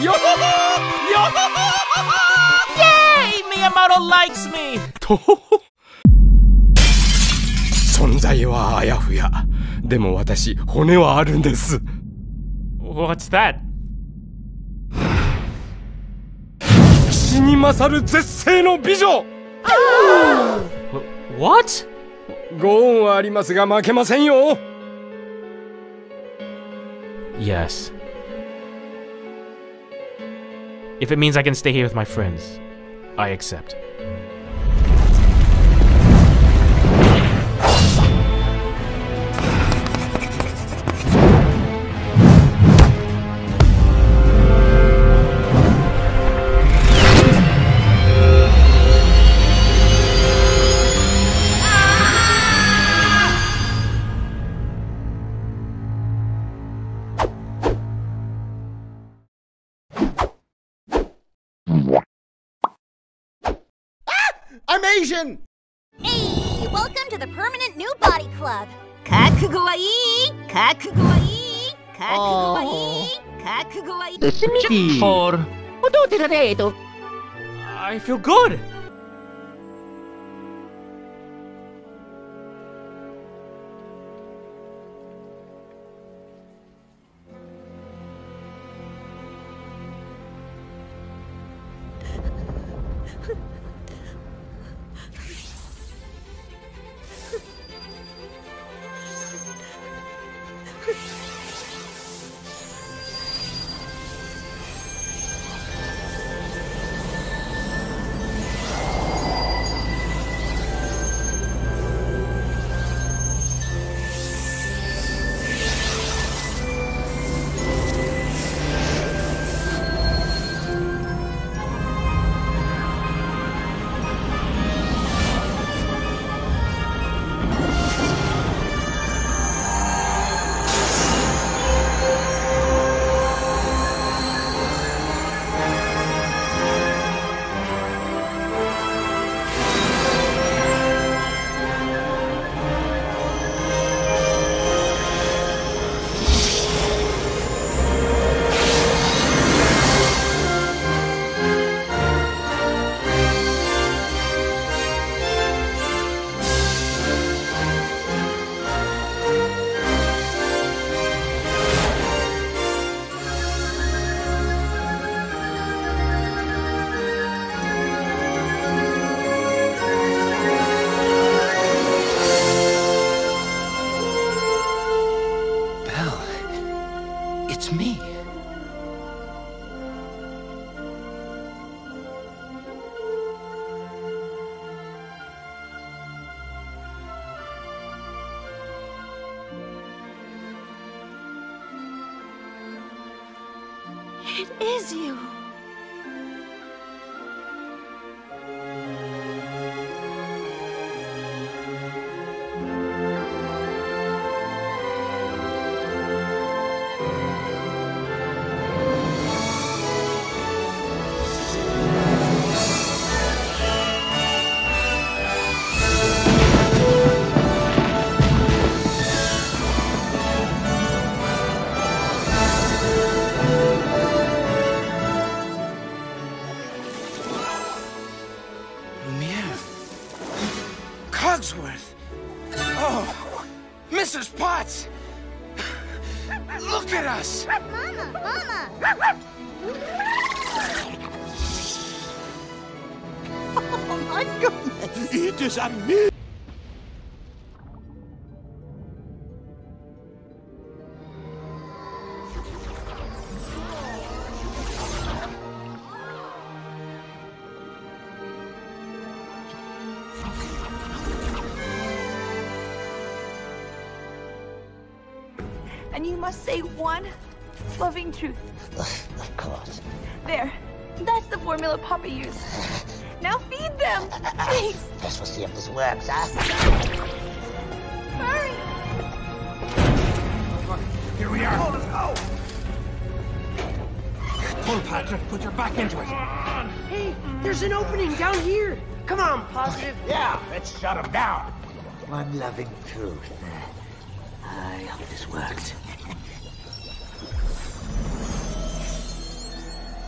Yo! Yay! Miyamoto likes me! と存在はあやふや。でも私、骨はあるんです。 What's that? 死に勝る絶世の美女。 What? ご恩はありますが負けませんよ。 Yes. If it means I can stay here with my friends, I accept. I'm Asian! Hey, welcome to the Permanent New Body Club. 覚悟はいい覚悟はいい覚悟はいい覚悟はいい For I feel good! It's me. It is you. Cogsworth! Oh, Mrs. Potts! Look at us! Mama, Mama! Oh my goodness! It is a me! And you must say one loving truth. Of course. There. That's the formula Papa used. Now feed them! Please! Guess we'll see if this works, huh? Hurry! Here we are! Oh, let's go! Pull, Patrick. Put your back into it. Hey, there's an opening down here. Come on, Positive. Yeah, let's shut him down. One loving truth. I hope this works.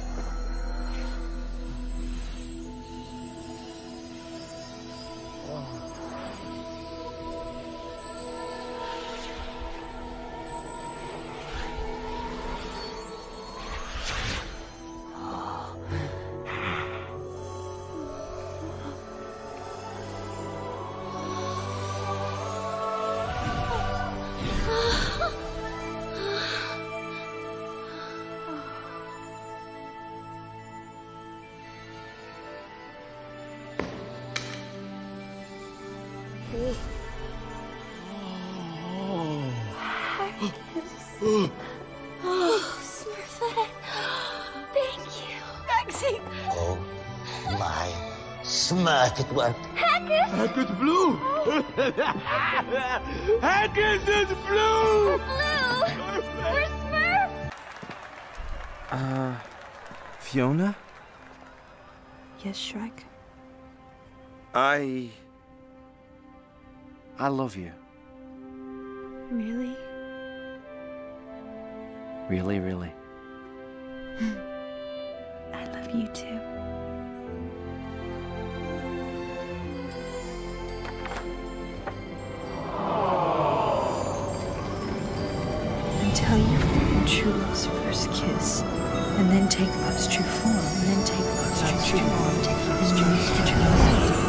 Oh, Smurfette. Thank you. Maxie. Oh, my Smurf, it worked. Hackett Blue! Hackett is blue! Blue. We're Smurfs. Fiona? Yes, Shrek? I love you. Really? Really, really. I love you too. Until you find true love's first kiss, and then take love's true form, and then take love's true form, take love's true form.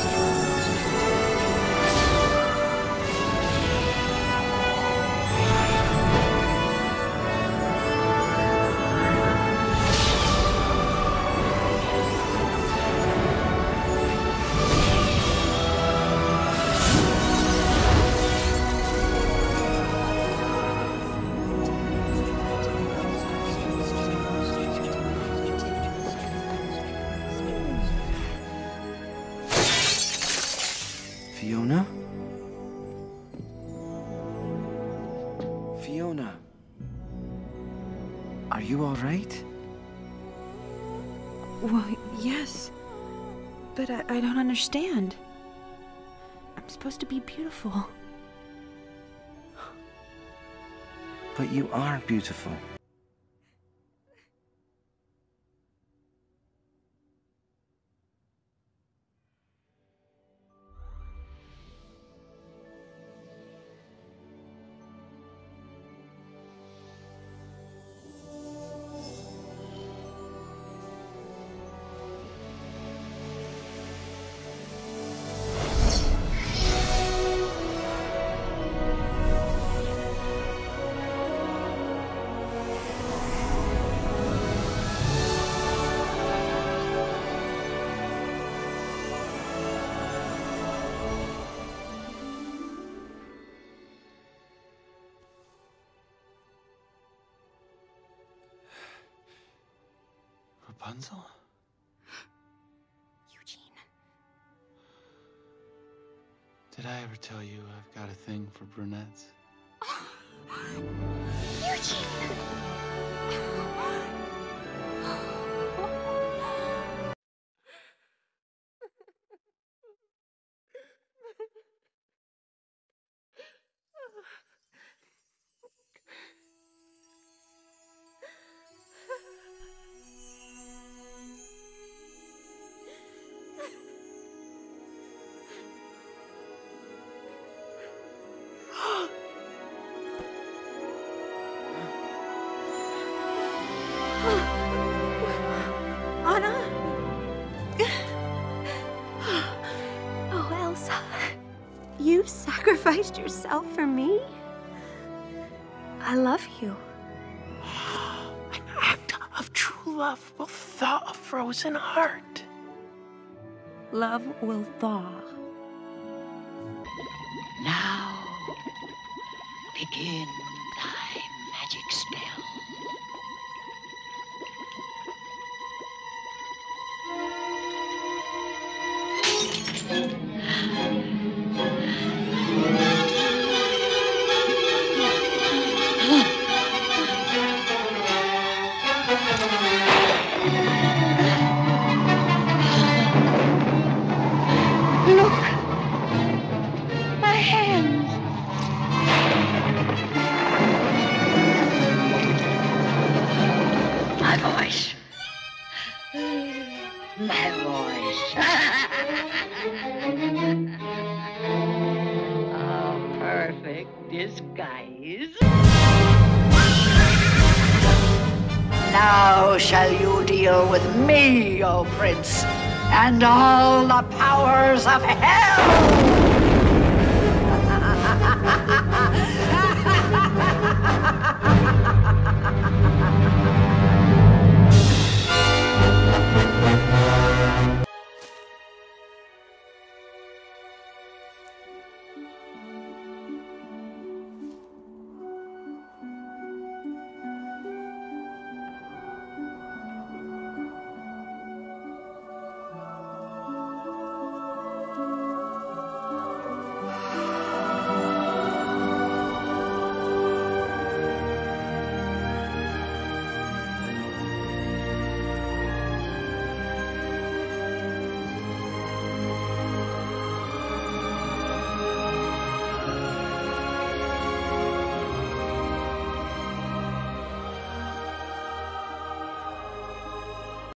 Fiona? Fiona? Are you all right? Well, yes. But I don't understand. I'm supposed to be beautiful. But you are beautiful. Rapunzel? Eugene. Did I ever tell you I've got a thing for brunettes? Eugene! Anna? Oh, Elsa. You sacrificed yourself for me? I love you. An act of true love will thaw a frozen heart. Love will thaw. Now, begin thy magic spell. Look! My hands! My voice. My voice. A perfect disguise. Now shall you deal with me, O Prince, and all the powers of hell!